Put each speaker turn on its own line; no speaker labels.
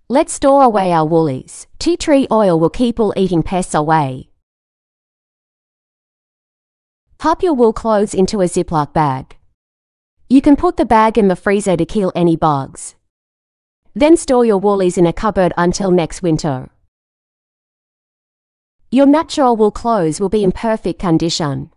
Let's store away our woolies. Tea tree oil will keep all eating pests away. Pop your wool clothes into a Ziploc bag. You can put the bag in the freezer to kill any bugs. Then store your woolies in a cupboard until next winter. Your natural wool clothes will be in perfect condition.